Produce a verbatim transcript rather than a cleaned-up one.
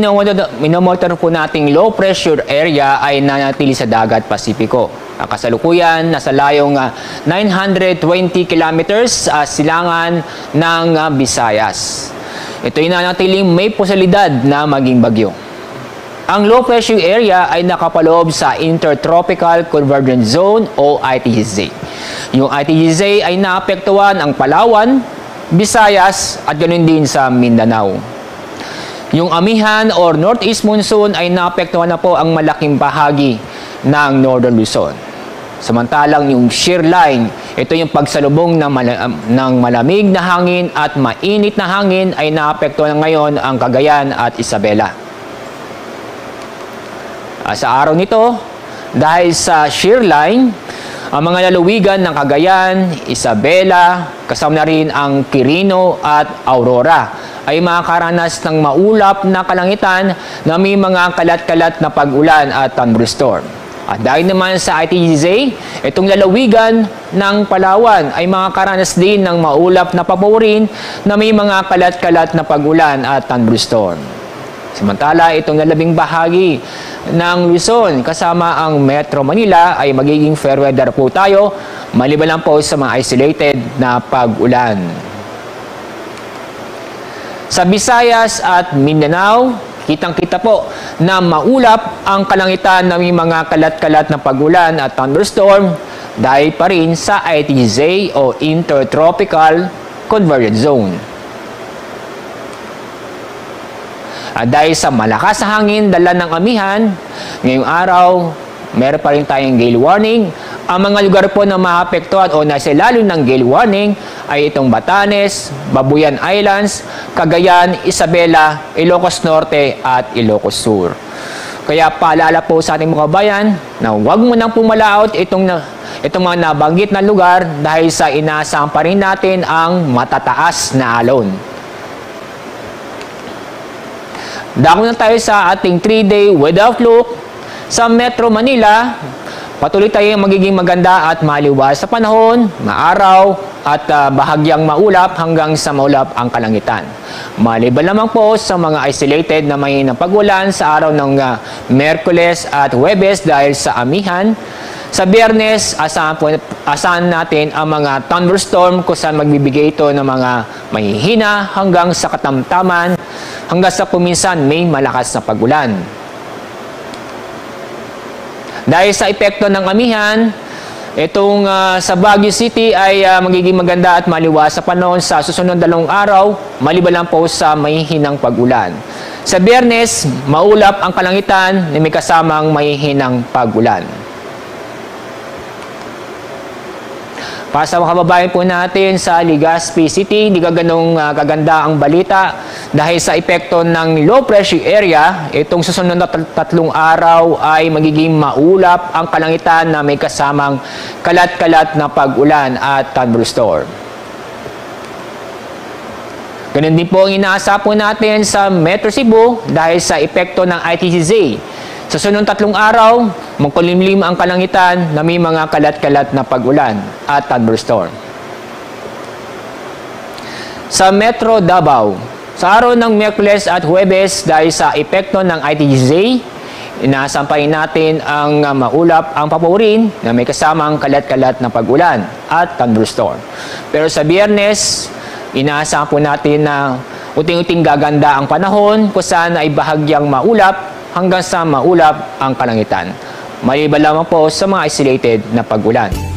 minomonitor po nating low pressure area ay nanatili sa dagat Pasipiko. Uh, kasalukuyan, nasa layong uh, nine hundred twenty kilometers uh, silangan ng uh, Visayas. Ito ay nanatiling may posibilidad na maging bagyo. Ang low pressure area ay nakapaloob sa Intertropical Convergence Zone o I T G Z. Yung I T G Z ay naapektuhan ang Palawan, Visayas at ganoon din sa Mindanao. Yung amihan or northeast monsoon ay naapektuhan na po ang malaking bahagi ng Northern Luzon. Samantalang yung shear line, ito yung pagsalubong ng, mal ng malamig na hangin at mainit na hangin ay naapektuhan ngayon ang Cagayan at Isabela. Uh, sa araw nito, dahil sa shear line, ang mga lalawigan ng Cagayan, Isabela, kasama na rin ang Quirino at Aurora ay makakaranas ng maulap na kalangitan na may mga kalat-kalat na pag-ulan at thunderstorm. At dahil naman sa I T G Z, itong lalawigan ng Palawan ay makakaranas din ng maulap na paborin na may mga kalat-kalat na pag-ulan at thunderstorm. Samantala, itong lalabing bahagi ng Luzon kasama ang Metro Manila ay magiging fair weather po tayo, maliban lang po sa mga isolated na pag-ulan. Sa Visayas at Mindanao, kitang-kita po na maulap ang kalangitan ng mga kalat-kalat na pag-ulan at thunderstorm dahil pa rin sa I T G Z o Intertropical Convergence Zone. At dahil sa malakas na hangin dala ng amihan, ngayong araw, meron pa rin tayong gale warning. Ang mga lugar po na maapektuhan o nasa ilalim ng gale warning ay itong Batanes, Babuyan Islands, Cagayan, Isabela, Ilocos Norte at Ilocos Sur. Kaya paalala po sa ating mga kabayan na huwag mo nang pumalaot itong, itong mga nabanggit na lugar dahil sa inaasahan pa rin natin ang matataas na alon. Dako na tayo sa ating three day weather outlook. Sa Metro Manila, patuloy tayong magiging maganda at maliwas sa panahon, maaraw at uh, bahagyang maulap hanggang sa maulap ang kalangitan. Maliban lamang po sa mga isolated na mahinang pag-ulan sa araw ng uh, Merkules at Huwebes dahil sa amihan. Sa Biyernes, asahan, po, asahan natin ang mga thunderstorm kung saan magbibigay ito ng mga mahihina hanggang sa katamtaman hanggang sa kuminsan may malakas na pag-ulan. Dahil sa epekto ng amihan, itong uh, sa Baguio City ay uh, magiging maganda at maliwas sa panahon sa susunod dalawang araw, maliban lang po sa mahihinang pag-ulan. Sa Biyernes, maulap ang kalangitan na may kasamang mahihinang pag-ulan. Para sa mga kababayan po natin sa Legazpi City, hindi ka ganong uh, kaganda ang balita dahil sa epekto ng low pressure area, itong susunod na tatlong araw ay magiging maulap ang kalangitan na may kasamang kalat-kalat na pag-ulan at thunderstorm. Ganun din po ang inaasa po natin sa Metro Cebu dahil sa epekto ng I T G Z. Sa sunod tatlong araw, magkulimlim ang kalangitan na may mga kalat-kalat na pag-ulan at thunderstorm. Sa Metro Davao, sa araw ng Miyerkules at Huwebes dahil sa epekto ng I T G Z, inaasampahin natin ang uh, maulap ang paborin na may kasamang kalat-kalat na pag-ulan at thunderstorm. Pero sa Biyernes, inaasahan po natin na uting-uting gaganda ang panahon kung saan ay bahagyang maulap hanggang sa maulap ang kalangitan. Maliban lamang po sa mga isolated na pag-ulan.